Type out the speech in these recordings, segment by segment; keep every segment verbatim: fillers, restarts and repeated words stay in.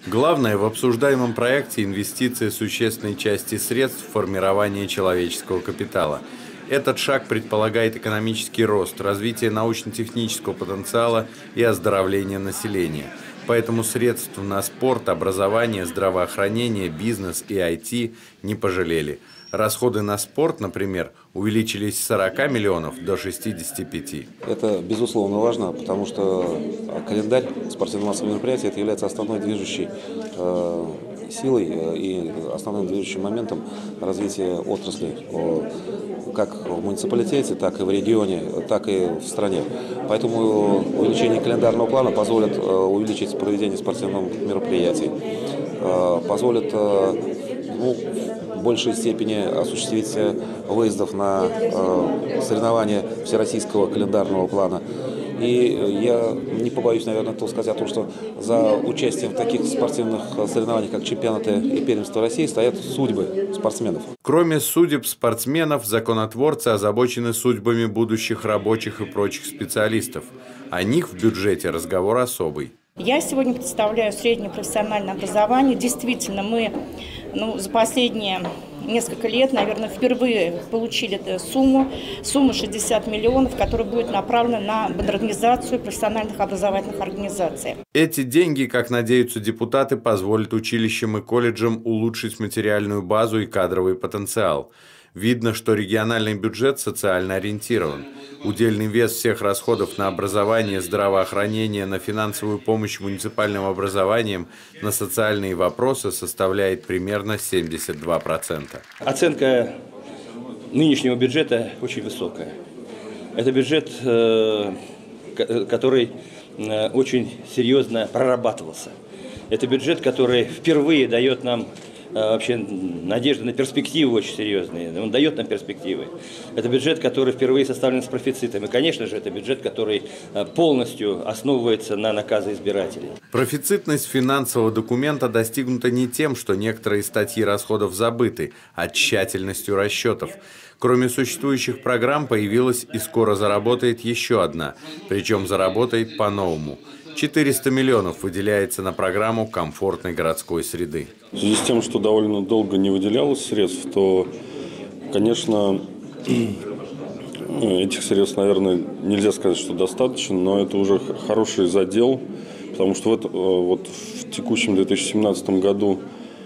Главное в обсуждаемом проекте – инвестиция существенной части средств в формирование человеческого капитала. Этот шаг предполагает экономический рост, развитие научно-технического потенциала и оздоровление населения. Поэтому средств на спорт, образование, здравоохранение, бизнес и ай ти не пожалели. Расходы на спорт, например, увеличились с сорока миллионов до шестидесяти пяти. Это, безусловно, важно, потому что календарь спортивно-массовых мероприятий это является основной движущей э, силой и основным движущим моментом развития отрасли, как в муниципалитете, так и в регионе, так и в стране. Поэтому увеличение календарного плана позволит увеличить проведение спортивных мероприятий, позволит ну, в большей степени осуществить выездов на э, соревнования всероссийского календарного плана. И я не побоюсь, наверное, то сказать о том, что за участием в таких спортивных соревнованиях, как чемпионаты и первенство России, стоят судьбы спортсменов. Кроме судеб спортсменов, законотворцы озабочены судьбами будущих рабочих и прочих специалистов. О них в бюджете разговор особый. Я сегодня представляю среднее профессиональное образование. Действительно, мы ну, за последние несколько лет, наверное, впервые получили эту сумму, сумму шестьдесят миллионов, которая будет направлена на модернизацию профессиональных образовательных организаций. Эти деньги, как надеются депутаты, позволят училищам и колледжам улучшить материальную базу и кадровый потенциал. Видно, что региональный бюджет социально ориентирован. Удельный вес всех расходов на образование, здравоохранение, на финансовую помощь муниципальным образованиям, на социальные вопросы составляет примерно семьдесят два процента. Оценка нынешнего бюджета очень высокая. Это бюджет, который очень серьезно прорабатывался. Это бюджет, который впервые дает нам вообще надежды на перспективы очень серьезные. Он дает нам перспективы. Это бюджет, который впервые составлен с профицитом. И, конечно же, это бюджет, который полностью основывается на наказе избирателей. Профицитность финансового документа достигнута не тем, что некоторые статьи расходов забыты, а тщательностью расчетов. Кроме существующих программ появилась и скоро заработает еще одна, причем заработает по-новому. четыреста миллионов выделяется на программу комфортной городской среды. В связи с тем, что довольно долго не выделялось средств, то, конечно, этих средств, наверное, нельзя сказать, что достаточно, но это уже хороший задел, потому что вот, вот в текущем две тысячи семнадцатом году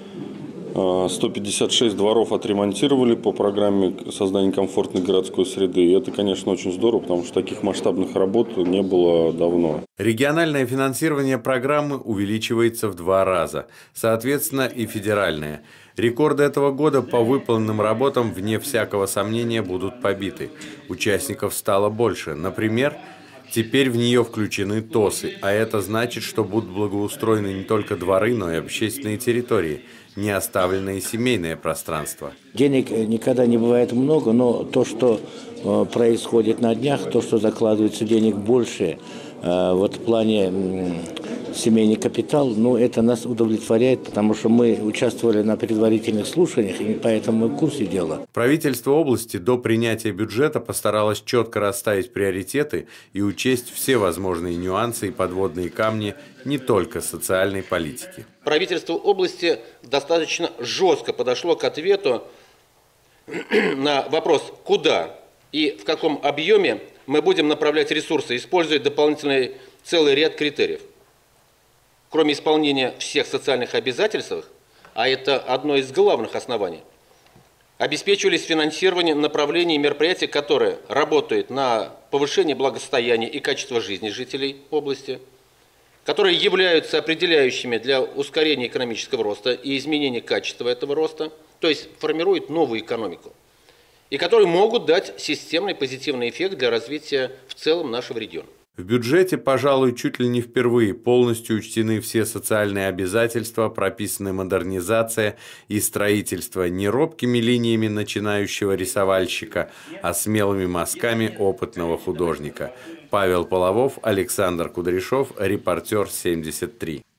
сто пятьдесят шесть дворов отремонтировали по программе создания комфортной городской среды. И это, конечно, очень здорово, потому что таких масштабных работ не было давно. Региональное финансирование программы увеличивается в два раза. Соответственно, и федеральное. Рекорды этого года по выполненным работам, вне всякого сомнения, будут побиты. Участников стало больше. Например, теперь в нее включены ТОСы, а это значит, что будут благоустроены не только дворы, но и общественные территории, не оставленное семейное пространство. Денег никогда не бывает много, но то, что э, происходит на днях, то, что закладывается денег больше, э, вот в плане э, семейный капитал, ну, это нас удовлетворяет, потому что мы участвовали на предварительных слушаниях, и поэтому мы в курсе дела. Правительство области до принятия бюджета постаралось четко расставить приоритеты и учесть все возможные нюансы и подводные камни не только социальной политики. Правительство области достаточно жестко подошло к ответу на вопрос, куда и в каком объеме мы будем направлять ресурсы, используя дополнительный целый ряд критериев. Кроме исполнения всех социальных обязательств, а это одно из главных оснований, обеспечивались финансирование направлений и мероприятий, которые работают на повышение благосостояния и качества жизни жителей области, которые являются определяющими для ускорения экономического роста и изменения качества этого роста, то есть формируют новую экономику, и которые могут дать системный позитивный эффект для развития в целом нашего региона. В бюджете, пожалуй, чуть ли не впервые полностью учтены все социальные обязательства, прописаны модернизация и строительство не робкими линиями начинающего рисовальщика, а смелыми мазками опытного художника. Павел Половов, Александр Кудряшов, Репортер семьдесят три.